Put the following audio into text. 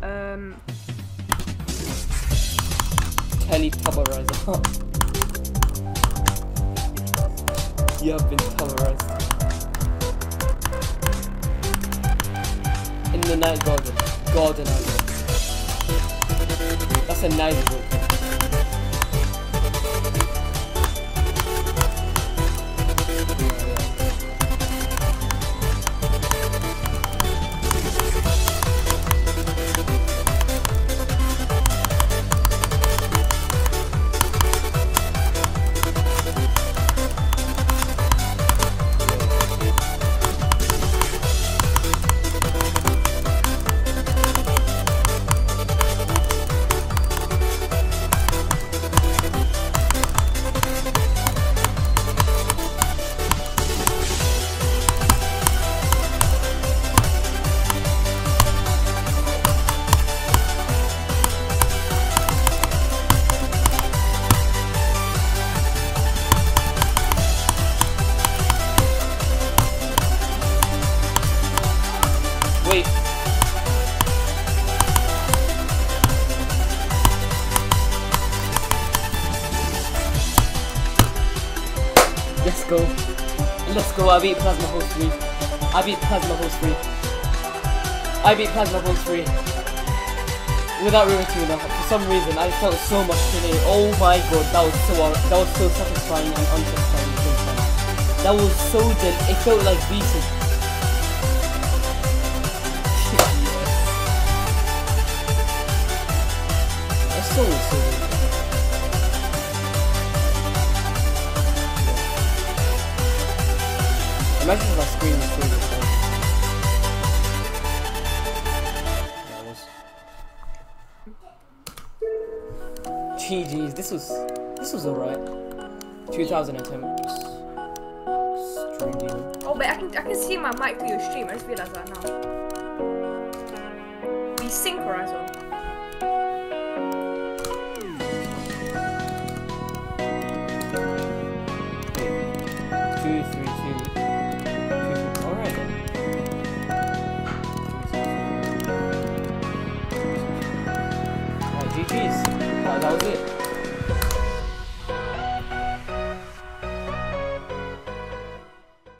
Teletubberized. You have been tubberized. In the night garden. Garden island. That's a nice book. Wait. Let's go. Let's go. I beat Plasma Host 3. I beat Plasma Host 3. I beat Plasma Host 3. Without Rivatuner. For some reason, I felt so much today. Oh my god, that was so satisfying and unsatisfying at the same time. That was so dead. It felt like beating. So good. Imagine if my screen was full of GG's, this was alright. 2000 attempts. Stream demon. Oh, but I can see my mic through your stream. I just realized that now. We synchronize on. 2, 3, 2. Alright then. Alright, GG's. That was it.